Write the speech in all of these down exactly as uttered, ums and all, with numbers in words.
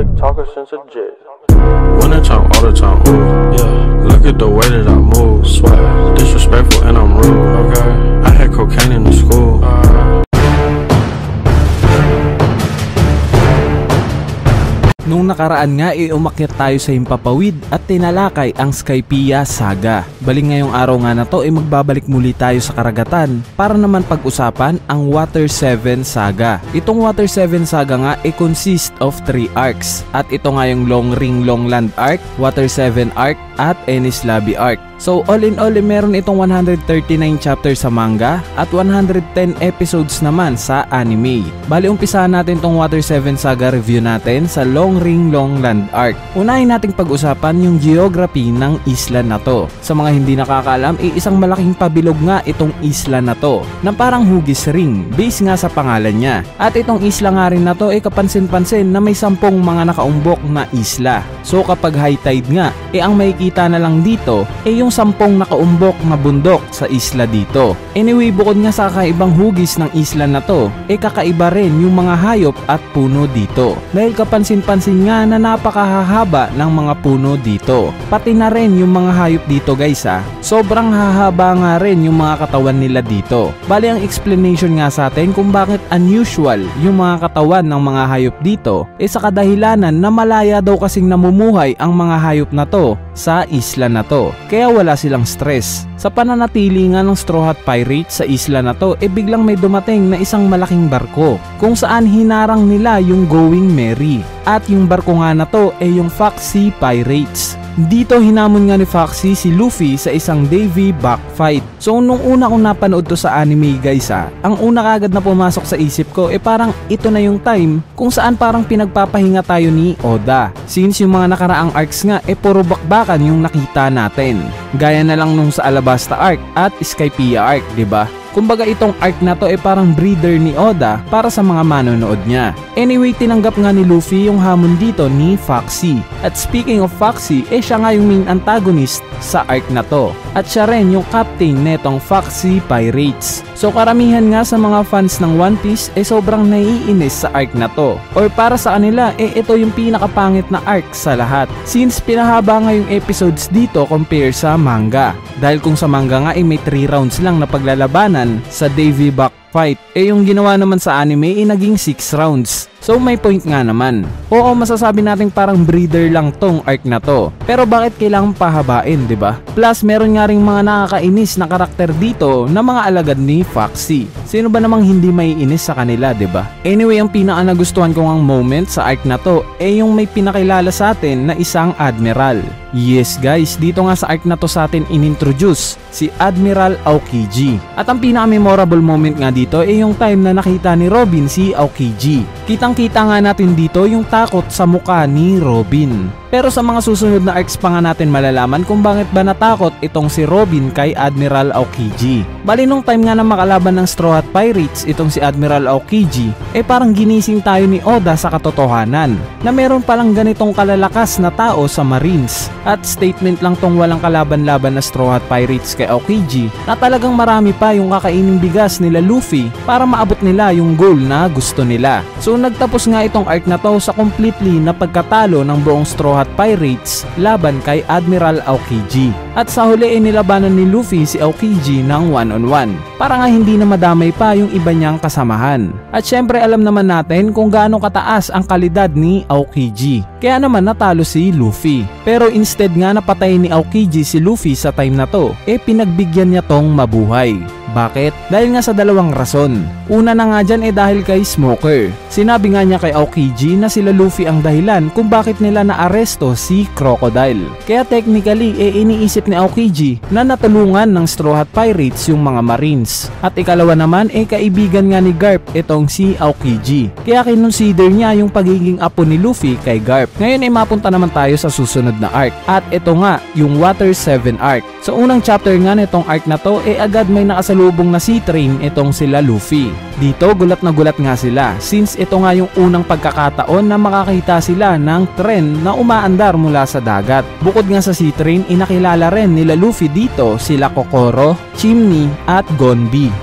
slick talker since a jit. When I talk all the time, ooh, yeah. Look at the way that I move, swag, disrespectful and I'm rude, okay. I had cocaine in the school, uh. Nung nakaraan nga ay umakyat tayo sa Himpapawid at tinalakay ang Skypiea Saga. Bali ngayong araw nga na to ay magbabalik muli tayo sa karagatan para naman pag-usapan ang Water seven Saga. Itong Water seven Saga nga ay consist of three arcs at ito nga yung Long Ring Long Land Arc, Water seven Arc at ENEIS Lobby Arc. So all in all, eh, meron itong one hundred thirty-nine chapters sa manga at one hundred ten episodes naman sa anime. Bali umpisahan natin tong Water seven Saga review natin sa Long Ring Long Land Arc. Unahin nating pag-usapan yung geography ng isla na to. Sa mga hindi nakakaalam, eh, isang malaking pabilog nga itong isla na to na parang hugis ring, base nga sa pangalan niya. At itong isla nga rin na to ay eh, kapansin-pansin na may sampung mga nakaumbok na isla. So kapag high tide nga, eh ang makikita na lang dito ay eh, yung sampung nakaumbok na bundok sa isla dito. Anyway, bukod nga sa kakaibang hugis ng isla na to, eh kakaiba rin yung mga hayop at puno dito. Dahil kapansin-pansin nga na napakahahaba ng mga puno dito. Pati na rin yung mga hayop dito guys ha. Sobrang hahaba nga rin yung mga katawan nila dito. Bali ang explanation nga sa atin kung bakit unusual yung mga katawan ng mga hayop dito, eh sa kadahilanan na malaya daw kasing namumuhay ang mga hayop na to sa isla na to. Kaya wala silang stress. Sa pananatili nga ng Straw Hat Pirates sa isla na to, e eh biglang may dumating na isang malaking barko kung saan hinarang nila yung Going Merry. At yung barko nga na to ay eh yung Foxy Pirates. Dito hinamon nga ni Foxy si Luffy sa isang Davy back fight. So nung una kong napanood to sa anime guys ha, ang una kagad na pumasok sa isip ko eh parang ito na yung time kung saan parang pinagpapahinga tayo ni Oda. Since yung mga nakaraang arcs nga eh puro bakbakan yung nakita natin. Gaya na lang nung sa Alabasta arc at Skypiea arc, diba? Kumbaga itong arc na to ay eh parang breeder ni Oda para sa mga manonood niya. Anyway, tinanggap nga ni Luffy yung hamon dito ni Foxy. At speaking of Foxy, eh siya nga yung main antagonist sa arc na to. At siya rin yung captain netong Foxy Pirates. So karamihan nga sa mga fans ng One Piece eh sobrang naiinis sa arc na to. Or para sa kanila eh ito yung pinakapangit na arc sa lahat. Since pinahaba nga yung episodes dito compare sa manga. Dahil kung sa manga nga eh may three rounds lang na paglalabanan sa Davy back fight, eh yung ginawa naman sa anime ay eh, naging six rounds. So may point nga naman. Oo, masasabi natin parang breeder lang tong arc na to. Pero bakit kailangan pahabain, di ba? Plus meron nga ring mga nakakainis na karakter dito na mga alagad ni Foxy. Sino ba namang hindi maiinis sa kanila, di ba? Anyway, ang pinaka nagustuhan ko ang moment sa arc na to eh yung may pinakilala sa atin na isang admiral. Yes guys, dito nga sa arc na to sa atin inintroduce si Admiral Aokiji. At ang pinaka-memorable moment nga dito ay yung time na nakita ni Robin si Aokiji. Kitang-kita nga natin dito yung takot sa mukha ni Robin. Pero sa mga susunod na arcs pa nga natin malalaman kung bakit ba natakot itong si Robin kay Admiral Aokiji. Bali nung time nga na makalaban ng Straw Hat Pirates itong si Admiral Aokiji, eh parang ginising tayo ni Oda sa katotohanan na meron palang ganitong kalalakas na tao sa Marines. At statement lang tong walang kalaban-laban na Straw Hat Pirates kay Aokiji na talagang marami pa yung kakaining bigas nila Luffy para maabot nila yung goal na gusto nila. So nagtapos nga itong arc na to sa completely na pagkatalo ng buong Straw Hat Pirates laban kay Admiral Aokiji. At sa huli ay nilabanan ni Luffy si Aokiji ng one on one para nga hindi na madamay pa yung iba niyang kasamahan. At syempre alam naman natin kung gaano kataas ang kalidad ni Aokiji. Kaya naman natalo si Luffy. Pero instead nga napatay ni Aokiji si Luffy sa time na to, eh pinagbigyan niya tong mabuhay. Bakit? Dahil nga sa dalawang rason. Una na nga dyan eh dahil kay Smoker. Sinabi nga niya kay Aokiji na sila Luffy ang dahilan kung bakit nila naaresto si Crocodile. Kaya technically eh iniisip ni Aokiji na natulungan ng Straw Hat Pirates yung mga Marines. At ikalawa naman eh kaibigan nga ni Garp itong si Aokiji. Kaya kinonsider niya yung pagiging apo ni Luffy kay Garp. Ngayon eh mapunta naman tayo sa susunod na arc. At ito nga yung Water seven arc. Sa unang chapter nga nitong arc na to eh agad may nakasalubong na sea train itong sila Luffy. Dito gulat na gulat nga sila since ito nga yung unang pagkakataon na makakita sila ng tren na umaandar mula sa dagat. Bukod nga sa sea train, inakilala rin nila Luffy dito sila Kokoro, Chimney at Gonbi.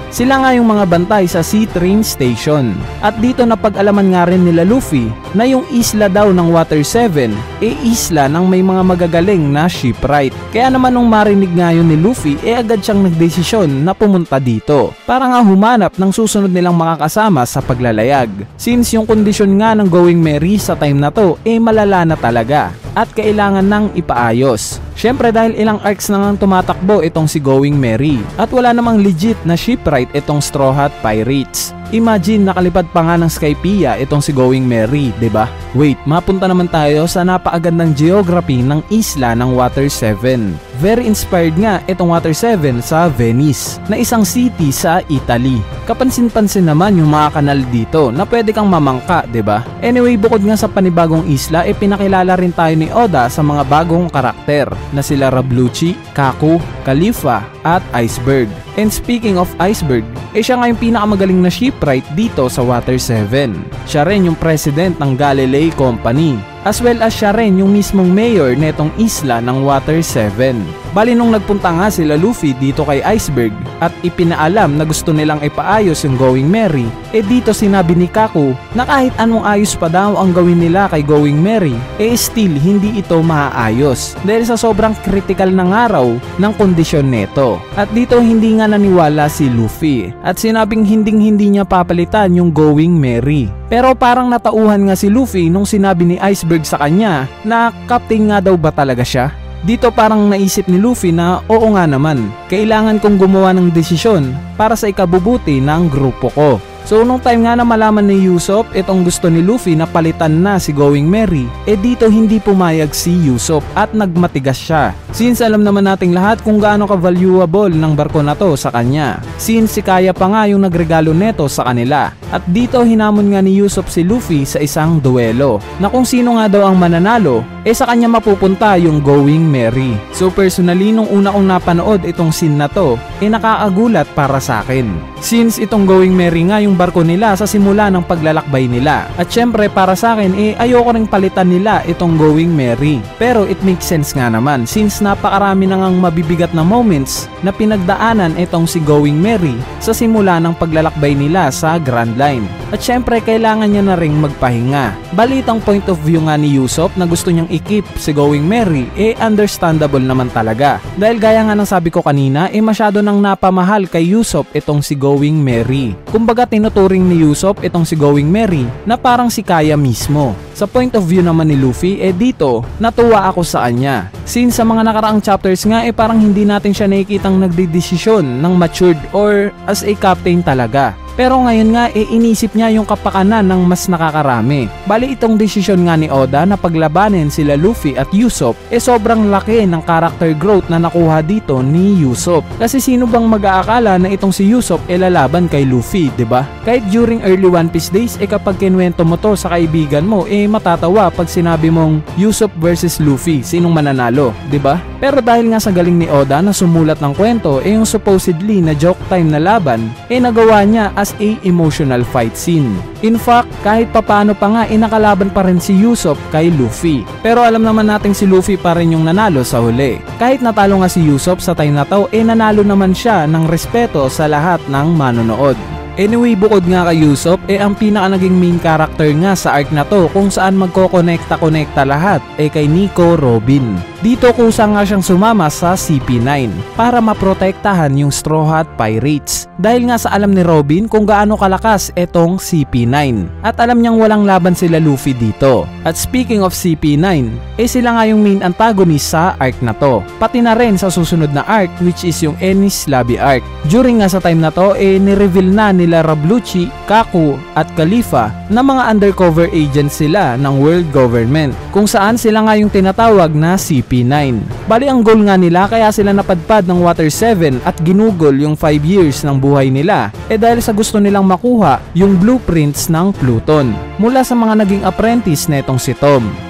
Sila nga yung mga bantay sa sea train station. At dito napag-alaman nga rin nila Luffy na yung isla daw ng Water seven e isla ng may mga magagaling na shipwright. Kaya naman nung marinig nga yun ni Luffy e agad siyang nagdesisyon na pumunta dito para nga humanap ng susunod nilang makakasama sa paglalayag. Since yung kondisyon nga ng Going Merry sa time na to e malala na talaga at kailangan nang ipaayos. Syempre dahil ilang arcs na ngang tumatakbo itong si Going Merry at wala namang legit na shipwright itong Straw Hat Pirates. Imagine nakalipad pa nga ng Skypiea itong si Going Merry, diba? Wait, mapunta naman tayo sa napakagandang geography ng isla ng Water seven. Very inspired nga itong Water seven sa Venice, na isang city sa Italy. Kapansin-pansin naman yung mga kanal dito na pwede kang mamangka, diba? Anyway, bukod nga sa panibagong isla, e pinakilala rin tayo ni Oda sa mga bagong karakter na sila Rablucci, Kaku, Khalifa at Iceberg. And speaking of Iceberg, eh siya nga yung pinakamagaling na shipwright dito sa Water seven. Siya rin yung president ng Galilei Company, as well as siya rin yung mismong mayor netong isla ng Water seven. Bali nung nagpunta nga sila Luffy dito kay Iceberg at ipinaalam na gusto nilang ipaayos yung Going Merry, eh dito sinabi ni Kaku na kahit anong ayos pa daw ang gawin nila kay Going Merry, eh still hindi ito maaayos dahil sa sobrang critical ng araw ng kondisyon neto. At dito hindi nga naniwala si Luffy at sinabing hinding hindi niya papalitan yung Going Merry. Pero parang natauhan nga si Luffy nung sinabi ni Iceberg sa kanya na captain nga daw ba talaga siya. Dito parang naisip ni Luffy na oo nga naman, kailangan kong gumawa ng desisyon para sa ikabubuti ng grupo ko. So nung time nga na malaman ni Usopp itong gusto ni Luffy na palitan na si Going Merry, eh dito hindi pumayag si Usopp at nagmatigas siya. Since alam naman nating lahat kung gaano ka-valuable ng barko na to sa kanya. Since si Kaya pa nga yung nagregalo neto sa kanila. At dito hinamon nga ni Usopp si Luffy sa isang duelo na kung sino nga daw ang mananalo, eh sa kanya mapupunta yung Going Merry. So personally nung una kong napanood itong scene na to, eh nakaagulat para sa akin. Since itong Going Merry nga yung barko nila sa simula ng paglalakbay nila. At syempre para sa akin eh ayoko ring palitan nila itong Going Merry. Pero it makes sense nga naman since napakarami na ngang mabibigat na moments na pinagdaanan itong si Going Merry sa simula ng paglalakbay nila sa Grand Line. At syempre kailangan niya na ring magpahinga. Balitang point of view nga ni Usopp na gusto niyang i-keep si Going Merry eh understandable naman talaga. Dahil gaya nga ng sabi ko kanina eh masyado nang napamahal kay Usopp itong si Going Merry. Kumbaga tinuturing ni Usopp itong si Going Merry na parang si Kaya mismo. Sa point of view naman ni Luffy eh dito natuwa ako sa kanya. Since sa mga nakaraang chapters nga eh parang hindi natin siya nakikitang nagdedesisyon ng matured or as a captain talaga. Pero ngayon nga e inisip niya yung kapakanan ng mas nakakarami. Bali itong desisyon nga ni Oda na paglabanin sila Luffy at Usopp e sobrang laki ng character growth na nakuha dito ni Usopp. Kasi sino bang mag-aakala na itong si Usopp e lalaban kay Luffy, 'di ba? Kahit during early One Piece days e kapag kinuwento mo to sa kaibigan mo e matatawa pag sinabi mong Usopp versus Luffy, sinong mananalo, 'di ba? Pero dahil nga sa galing ni Oda na sumulat ng kwento e yung supposedly na joke time na laban e nagawa niya as a emotional fight scene. In fact, kahit papano pa nga inakalaban pa rin si Usopp kay Luffy. Pero alam naman nating si Luffy pa rin yung nanalo sa huli. Kahit natalo nga si Usopp sa time na to, eh nanalo naman siya ng respeto sa lahat ng manonood. Anyway, bukod nga kay Usopp, eh ang pinaka naging main character nga sa arc na to kung saan magkokonekta-konekta lahat eh kay Nico Robin. Dito kusa nga siyang sumama sa C P nine para maprotektahan yung Straw Hat Pirates. Dahil nga sa alam ni Robin kung gaano kalakas etong C P nine. At alam niyang walang laban sila Luffy dito. At speaking of C P nine, eh sila nga yung main antagonist sa arc na to. Pati na rin sa susunod na arc which is yung ENEIS Lobby arc. During nga sa time na to, eh nireveal na nila Rablucci, Kaku at Khalifa na mga undercover agents sila ng world government. Kung saan sila nga yung tinatawag na C P nine. Bali ang goal nga nila kaya sila napadpad ng Water seven at ginugol yung five years ng buhay nila eh dahil sa gusto nilang makuha yung blueprints ng Pluton mula sa mga naging apprentice netong si Tom.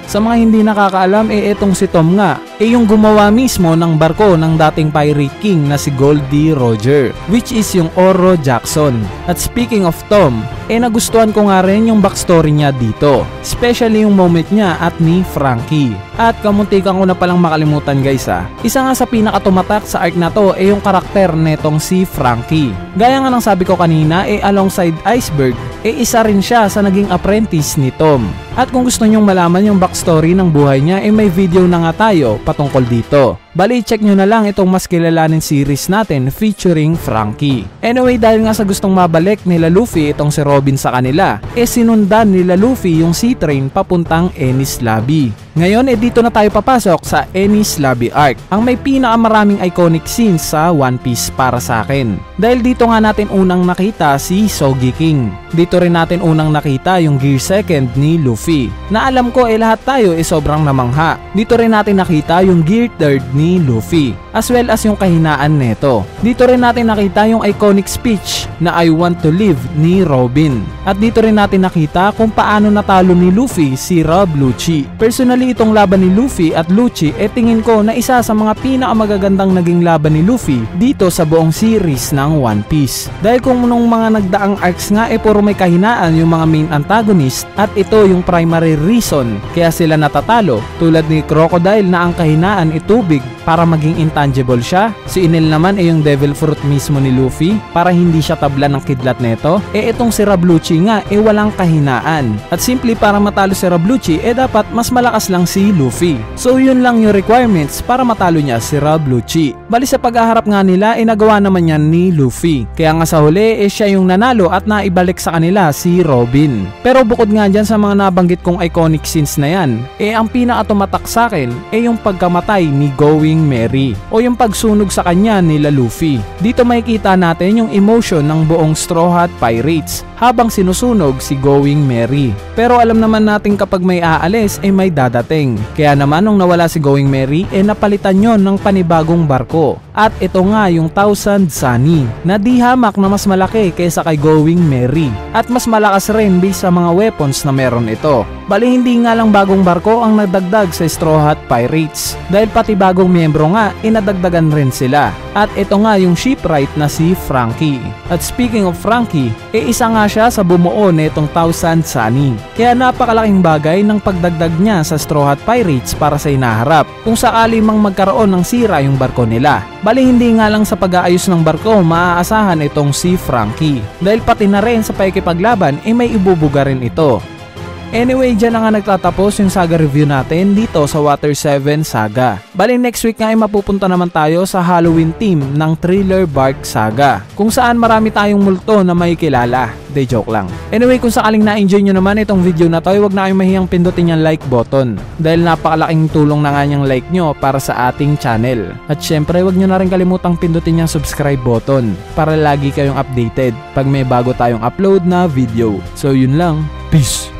Sa mga hindi nakakaalam, eh etong si Tom nga, eh yung gumawa mismo ng barko ng dating pirate king na si Goldie Roger, which is yung Oro Jackson. At speaking of Tom, eh nagustuhan ko nga rin yung backstory niya dito, especially yung moment niya at ni Frankie. At kamuntikan ko na palang makalimutan guys ha, isa nga sa pinakatumatak sa arc na to eh yung karakter netong si Frankie. Gaya nga ng sabi ko kanina, eh alongside Iceberg, eh isa rin siya sa naging apprentice ni Tom. At kung gusto nyong malaman yung backstory ng buhay niya, eh may video na nga tayo patungkol dito. Bali, check nyo na lang itong mas kilalanin series natin featuring Frankie. Anyway, dahil nga sa gustong mabalik nila Luffy itong si Robin sa kanila, eh sinundan nila Luffy yung sea train papuntang ENEIS Lobby. Ngayon, eh dito na tayo papasok sa ENEIS Lobby Arc, ang may pinakamaraming iconic scenes sa One Piece para sa akin. Dahil dito nga natin unang nakita si Sogi King. Dito rin natin unang nakita yung Gear Second ni Luffy, na alam ko eh lahat tayo eh sobrang namangha. Dito rin natin nakita yung Gear Third ni Luffy, as well as yung kahinaan neto. Dito rin natin nakita yung iconic speech na I want to live ni Robin. At dito rin natin nakita kung paano natalo ni Luffy si Rob Lucci. Personally, itong laban ni Luffy at Lucci eh tingin ko na isa sa mga pinakamagagandang naging laban ni Luffy dito sa buong series ng One Piece. Dahil kung nung mga nagdaang arcs nga eh puro may kahinaan yung mga main antagonist, at ito yung primary reason kaya sila natatalo, tulad ni Crocodile na ang kahinaan ay tubig para maging intangible siya. Si Enel naman ay yung devil fruit mismo ni Luffy para hindi siya tabla ng kidlat neto. Eh itong si Rob Lucci nga eh walang kahinaan, at simply para matalo si Rob Lucci eh dapat mas malakas lang si Luffy. So yun lang yung requirements para matalo niya si Rob Lucci. Bali sa pag-aharap nga nila eh nagawa naman yan ni Luffy, kaya nga sa huli eh siya yung nanalo at naibalik sa kanila si Robin. Pero bukod nga dyan sa mga nabanggit kong iconic scenes na yan, eh ang pinakatumatak sa akin eh yung pagkamatay ni Going Merry o yung pagsunog sa kanya nila Luffy. Dito makikita natin yung emotion ng buong Straw Hat Pirates habang sinusunog si Going Merry. Pero alam naman natin kapag may aalis eh may dadating. Kaya naman nung nawala si Going Merry eh napalitan yon ng panibagong barko. At ito nga yung Thousand Sunny na di hamak na mas malaki kaysa kay Going Merry, at mas malakas rin based sa mga weapons na meron ito. Bali hindi nga lang bagong barko ang nagdagdag sa Straw Hat Pirates, dahil pati bagong miyembro nga inadagdagan rin sila. At ito nga yung shipwright na si Frankie. At speaking of Frankie, eh isa nga siya sa bumuo netong Thousand Sunny. Kaya napakalaking bagay ng pagdagdag niya sa Straw Hat Pirates para sa inaharap kung sakali mang magkaroon ng sira yung barko nila. Bali hindi nga lang sa pag-aayos ng barko maaasahan itong si Frankie, dahil pati na rin sa pakikipaglaban eh may ibubuga rin ito. Anyway, dyan na nga nagtatapos yung Saga review natin dito sa Water seven Saga. Bali next week nga ay mapupunta naman tayo sa Halloween theme ng Thriller Bark Saga, kung saan marami tayong multo na may kilala. De joke lang. Anyway, kung sakaling na-enjoy nyo naman itong video na to, huwag na kayong mahiyang pindutin yung like button, dahil napakalaking tulong na nga yung like nyo para sa ating channel. At syempre, huwag nyo na rin kalimutang pindutin yung subscribe button para lagi kayong updated pag may bago tayong upload na video. So yun lang. Peace!